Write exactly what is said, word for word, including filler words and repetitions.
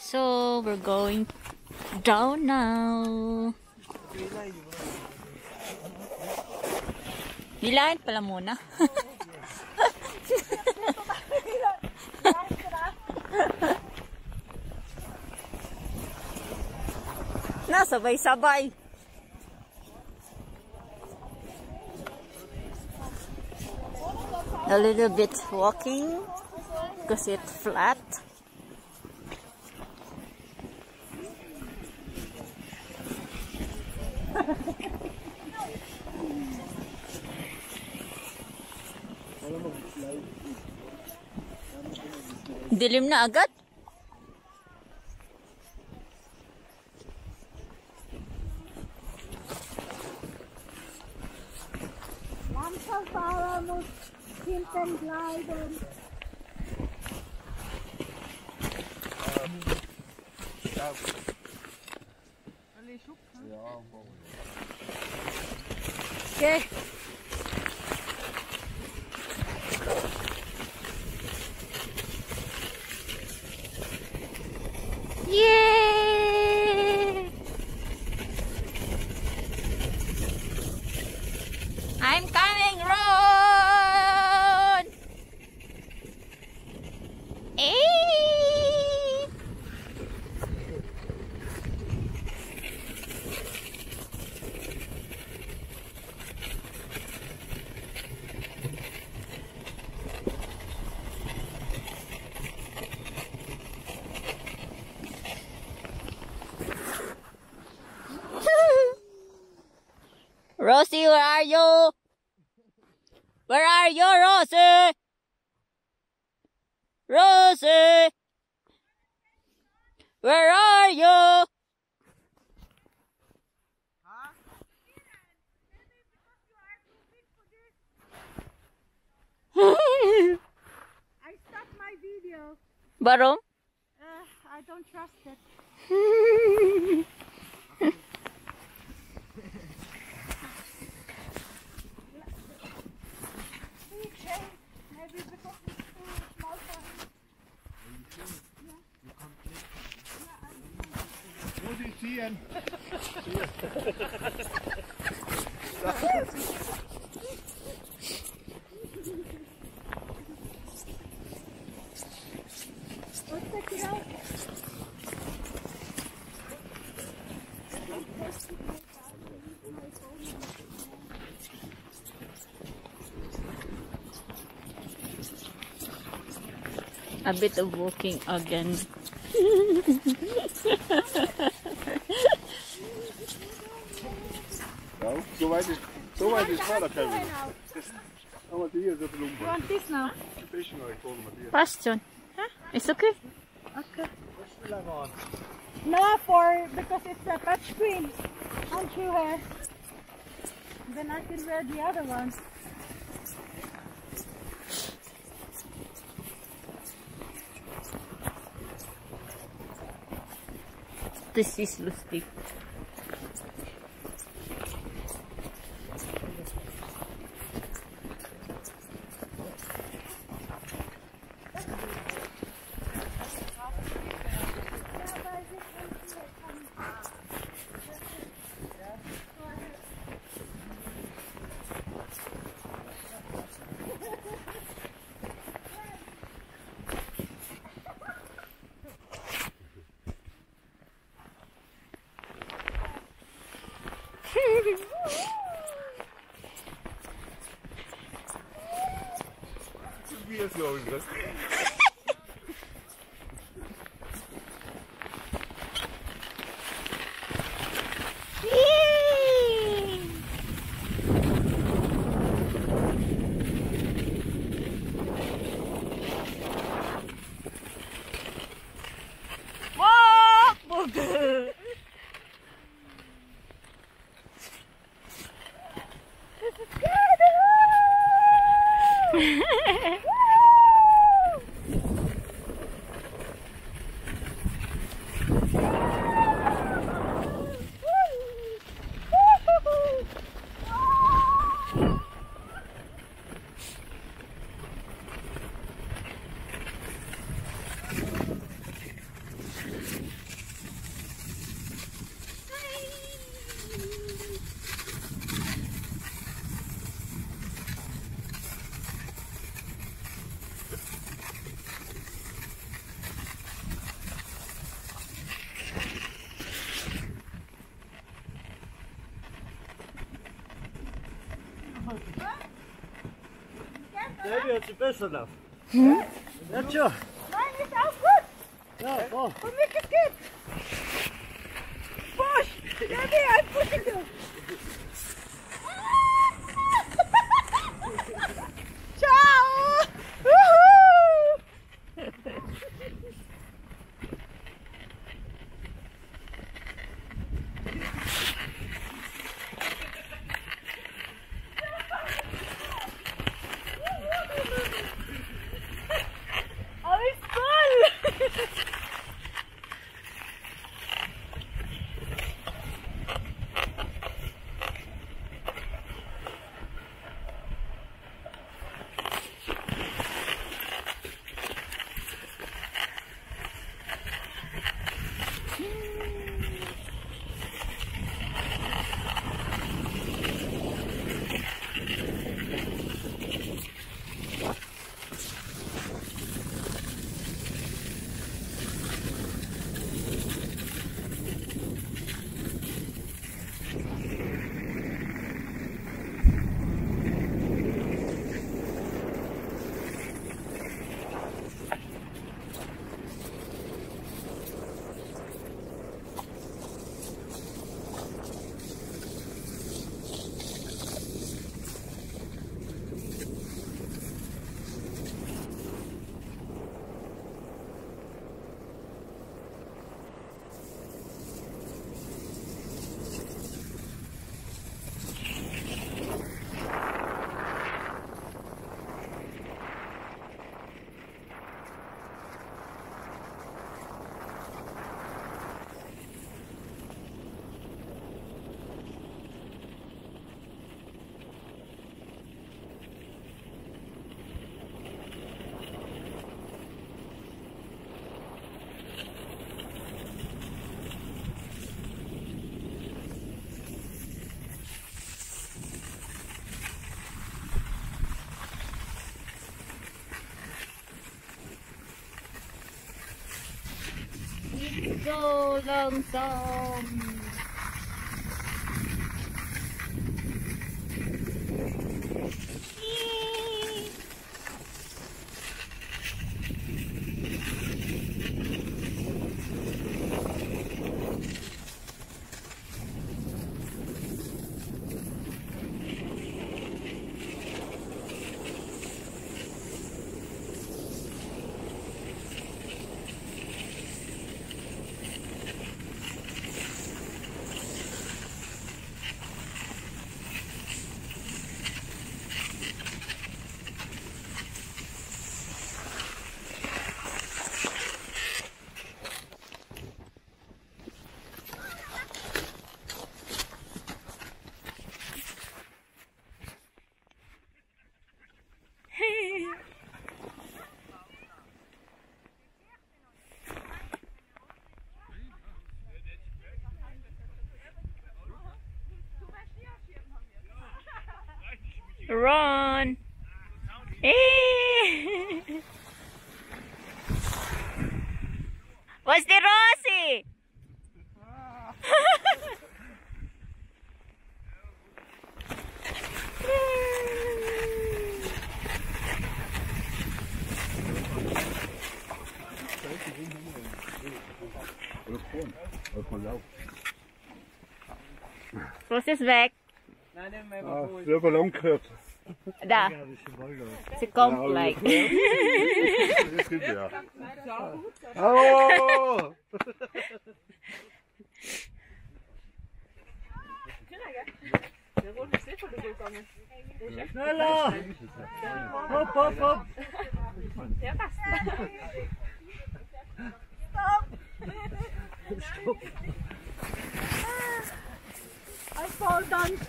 So we're going down now. Nilayan pala muna. Nasabay-sabay. A little bit walking because it's flat. Dilim na agad. Langsam fahren muss hinten bleiben. Okay. Yay! I'm coming, Ron! Hey! Rosie, where are you? Where are you, Rosie? Rosie! Where are you? Huh? I stopped my video. Barom? Uh, I don't trust it. Maybe because it's too small for him. Wo die ziehen? Let's check it out. A bit of walking again. Ja, so weit ist, so weit ist vor der Kevin. Aber die hier sind You lumpen. want this now? Ein bisschen noch vorne mit dir. Fast, John. Huh? It's okay. Okay. Was will er machen? No, for because it's a touch screen. Won't you wear? Then I can wear the other one. Das ist lustig. Wie ist los? hört sich besser nach. Hm? Ja, tja. Nein, ist auch gut. Ja, oh. Und mich ist gut. Push. Ja, nee, I'm pushing you. Ciao. Woohoo. Alles voll! So langsam. Run! What's the Rossi? Rossi ist weg. Ah, der Ballon gehört. Da. Sie kommt gleich. Das geht ja. Oh! Schneller! Hopp, hopp, hopp! I fall down.